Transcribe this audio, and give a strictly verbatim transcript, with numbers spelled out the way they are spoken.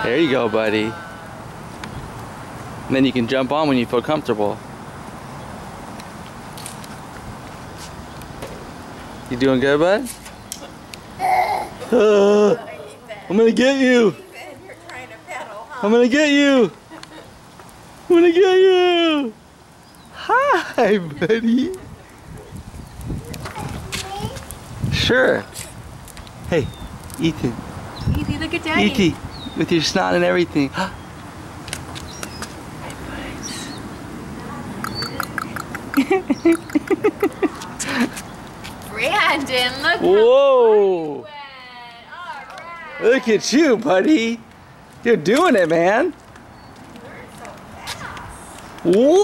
There you go, buddy. And then you can jump on when you feel comfortable. You doing good, bud? Uh, I'm gonna get you. I'm gonna get you. I'm gonna get you. Hi, buddy. Sure. Hey, Ethan. Ethan, look at Daddy. Ethan, with your snot and everything. Hi, Brandon, look Whoa. how far you went. All right. Look at you, buddy. You're doing it, man. You're so fast. Whoa.